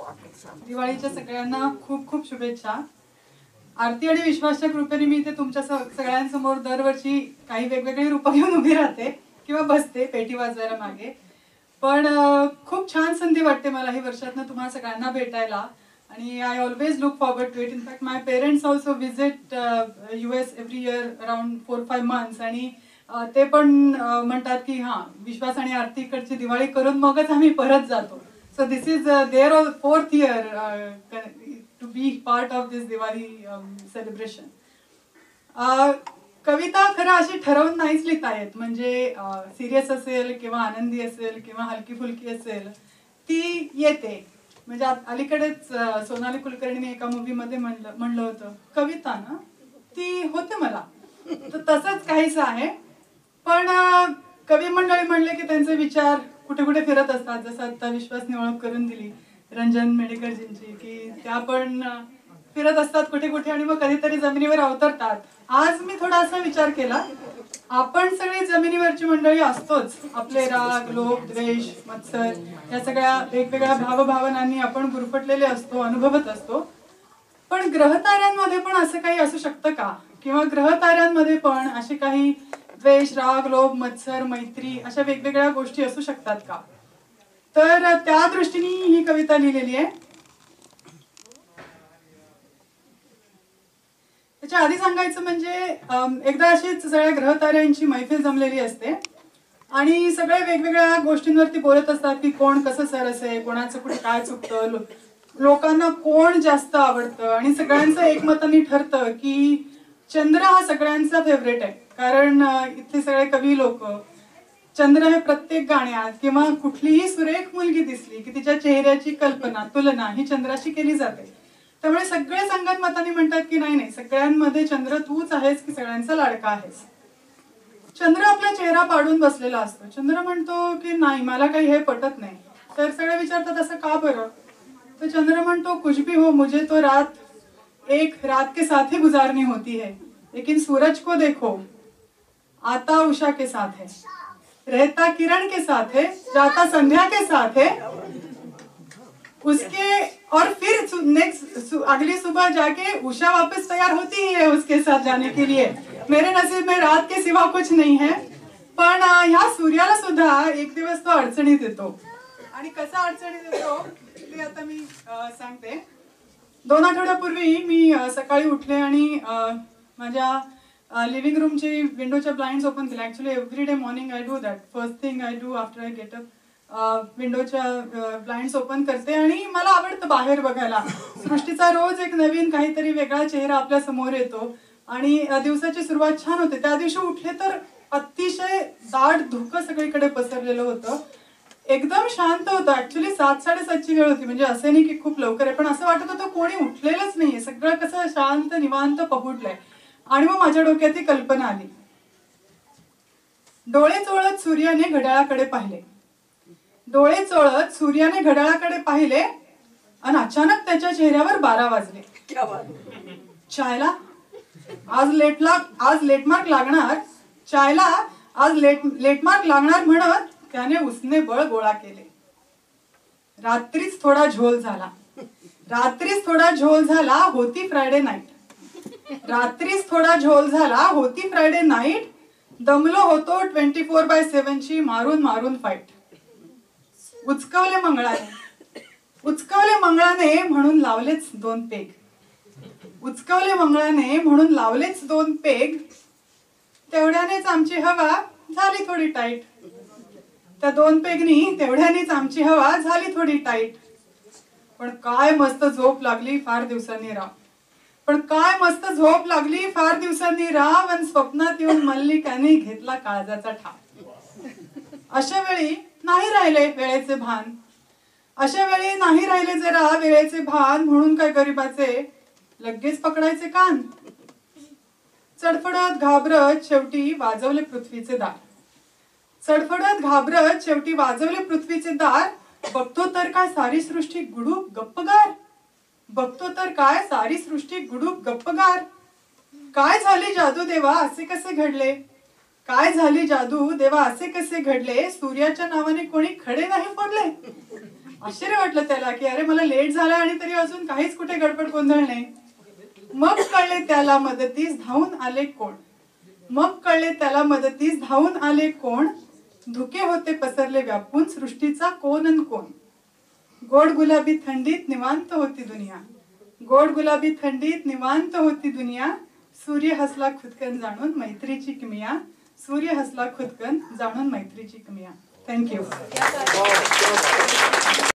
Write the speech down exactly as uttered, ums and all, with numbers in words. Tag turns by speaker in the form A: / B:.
A: दिवाळीच्या सगळ्यांना खूप खूप शुभेच्छा. आरती आणि विश्वासच्या कृपेने मी इथे तुमच्या सगळ्यांसमोर दरवर्षी काही वेगवेगळी रूपं घेऊन उभी राहते किंवा बसते पेटी वाजवायला मागे. पण खूप छान संधी वाटते मला ही वर्षातनं तुम्हाला सगळ्यांना भेटायला. आणि I always look forward to it. In fact my parents also visit U S every year around four five months. आणि ते पण म्हणतात की हां विश्वास आणि आरतीकडची दिवाळी करून मगच आम्ही परत जातो. So this is uh, their fourth year uh, to be part of this Diwali um, celebration. Uh, कविता खरं अशी ठरवून नाहीच लिहिता येत. म्हणजे सिरियस असेल किंवा आनंदी असेल किंवा हलकी फुलकी असेल ती येते. म्हणजे अलीकडेच सोनाली कुलकर्णीने एका मूवीमध्ये म्हणलं म्हणलं होतं कविता ना ती होते मला. तर तसंच काहीच आहे. पण कवी मंडळी म्हणले की त्यांचे विचार कुठे कुठे फिरत असतात. जसं आता विश्वासने ओळख करून दिली रंजन मेडेकरजींची की त्या पण फिरत असतात कुठे कुठे आणि मग कधीतरी जमिनीवर अवतरतात. आज मी थोडा असा विचार केला आपण सगळी जमिनीवरची मंडळी असतोच. आपले राग लोभ द्वेष मत्सर या सगळ्या वेगवेगळ्या भावभावनांनी आपण गुरफटलेले असतो अनुभवत असतो. पण ग्रहताऱ्यांमध्ये पण असं काही असू शकतं का? किंवा ग्रहताऱ्यांमध्ये पण असे काही द्वेष राग लोभ मत्सर मैत्री अशा वेगवेगळ्या गोष्टी असू शकतात का? तर त्या दृष्टीने ही कविता लिहिलेली आहे. त्याच्या आधी सांगायचं म्हणजे एकदा अशीच सगळ्या ग्रहताऱ्यांची मैफिल जमलेली असते आणि सगळे वेगवेगळ्या गोष्टींवरती बोलत असतात की कोण कसं सरस आहे कोणाचं कुठे काय चुकतं लोकांना कोण जास्त आवडतं. आणि सगळ्यांचं एकमताने ठरतं की चंद्र हा सगळ्यांचा फेवरेट आहे. कारण इथले सगळे कवी लोक चंद्र हे प्रत्येक गाण्यात किंवा कुठलीही सुरेख मुलगी दिसली की तिच्या चेहऱ्याची कल्पना तुलना ही चंद्राशी केली जाते. त्यामुळे सगळे संगत मताने म्हणतात की नाही नाही सगळ्यांमध्ये चंद्र तूच आहेस की सगळ्यांचा लाडका आहेस. चंद्र आपला चेहरा पाडून बसलेला असतो. चंद्र म्हणतो की नाही मला काही हे पटत नाही. तर सगळे विचारतात असं का बरं? तर चंद्र म्हणतो कुछ भी हो मुझे तो रात एक रात के साथ ही गुजारनी होती है लेकिन सूरज को देखो आता उषा के साथ है रहता किरण के साथ है जाता संध्या के साथ है उसके और फिर नेक्स्ट अगली सुबह जाके उषा वापस तैयार होती ही है उसके साथ जाने के लिए. मेरे नसीब में रात के सिवा कुछ नहीं है. पण ह्या सूर्याला सुद्धा एक दिवस तो अडचणीत येतो. आणि कसा अडचणीत येतो ते आता मी सांगते. दोन आठवड्यापूर्वी मी सकाळी उठले आणि माझ्या लिव्हिंग रूमची विंडोच्या ब्लाइंड्स ओपन केल्या. Actually every day morning I do that. First thing I do after I get up विंडोच्या ब्लाइंड्स ओपन करते आणि मला आवडतं बाहेर बघायला. सृष्टीचा रोज एक नवीन काहीतरी वेगळा चेहरा आपल्या समोर येतो आणि दिवसाची सुरुवात छान होते. त्या दिवशी उठले तर अतिशय दाट धुकं सगळीकडे पसरलेलं होतं. एकदम शांत होतं. ऍक्च्युली सात साडेसातची वेळ होती. म्हणजे असे नाही की खूप लवकर आहे पण असं वाटत होतं कोणी उठलेलंच नाहीये. सगळं कसं शांत निवांत पहुडलंय. आणि मग माझ्या डोक्यात ती कल्पना आली. डोळे चोळत सूर्याने घड्याळाकडे पाहिले. डोळे चोळत सूर्याने घड्याळाकडे पाहिले आणि अचानक त्याच्या चेहऱ्यावर बारा वाजले. चायला आज लेटला आज लेटमार्क लागणार चायला आज लेट लेटमार्क लागणार म्हणत त्याने उसने बळ गोळा केले. रात्रीच थोडा झोल झाला. रात्रीच थोडा झोल झाला होती फ्रायडे नाईट. रात्रीच थोडा झोल झाला होती फ्रायडे नाईट. दमलो होतो ट्वेंटी फोर बाय सेव्हन ची मारून मारून फाईट. उचकवले मंगळाने उचकवले मंगळाने म्हणून लावलेच दोन पेग. उचकवले मंगळाने म्हणून लावलेच दोन पेग. तेवढ्यानेच आमची हवा झाली थोडी टाईट. त्या दोन पेगनी तेवढ्यानेच आमची हवा झाली थोडी टाईट. पण काय मस्त झोप लागली फार दिवसांनी राव. पण काय मस्त झोप लागली फार दिवसांनी राव. आणि स्वप्नात येऊन मल्लिकाने घेतला काळजाचा ठाव. अशा वेळी नाही राहिले वेळेचे भान. अशा वेळी नाही राहिले जरा वेळेचे भान. म्हणून काय गरीबाचे लगेच पकडायचे कान. चडफडत घाबरत शेवटी वाजवले पृथ्वीचे दार. चडफडत घाबरत शेवटी वाजवले पृथ्वीचे दार. बघतो तर काय सारी सृष्टी गुडूप गप्पगार. बघतो तर काय सारी सृष्टी गुडूप गप्पगार. काय झाली जादू देवा असे कसे घडले. काय झाली जादू देवा असे कसे घडले. सूर्याच्या नावाने कोणी खडे नाही फोडले. आश्चर्य वाटलं त्याला की अरे मला लेट झाला आणि तरी अजून काहीच कुठे गडबड गोंधळ नाही. मग कळले त्याला मदतीस धावून आले कोण, मग कळले त्याला मदतीस धावून आले कोण, धुके होते पसरले व्यापून सृष्टीचा कोण अन कोण. गोड गुलाबी थंडीत निवांत होती दुनिया, गोड गुलाबी थंडीत निवांत होती दुनिया. सूर्य हसला खुदकन जाणून मैत्रीची किमिया, सूर्य हसला खुदकन जाणून मैत्रीची किमिया. थँक्यू.